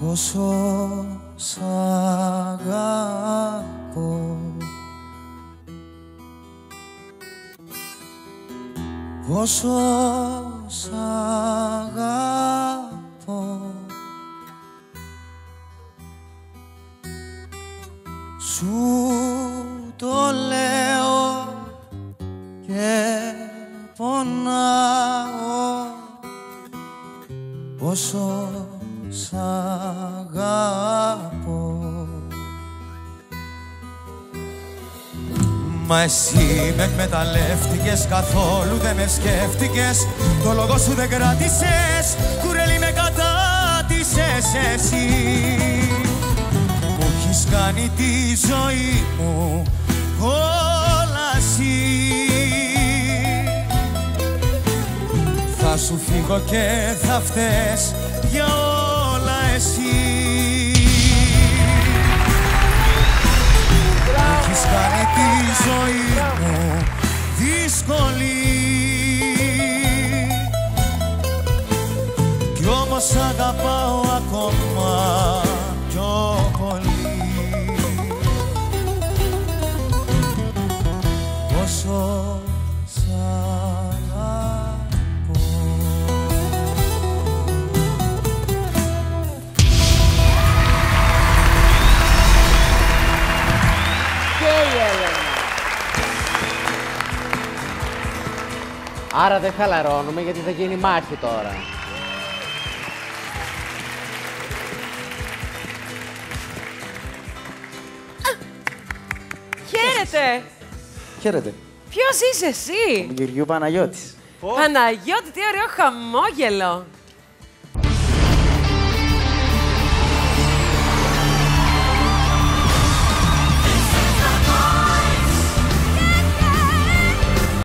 πόσο σ' αγαπώ, πόσο σ' αγαπώ. Σου το λέω και πονάω, πόσο σ' αγαπώ. Μα εσύ με εκμεταλλεύτηκες, καθόλου δεν με σκέφτηκες. Το λόγο σου δεν κράτησες, κουρέλι με κατάτησες εσύ. Μου έχεις κάνει τη ζωή μου κόλαση. Θα σου φύγω και θα φταίς για όλα εσύ. Μου έχεις κάνει τη ζωή μου δύσκολη, κι όμως αγαπάω ακόμα πιο πολύ. Πόσο σ' αγαπώ. Και η Έλενα. Άρα δεν χαλαρώνουμε γιατί θα γίνει μάχη τώρα. Χαίρετε! Χαίρετε. Ποιος είσαι εσύ? Γεωργίου Παναγιώτης. Παναγιώτη, τι ωραίο χαμόγελο!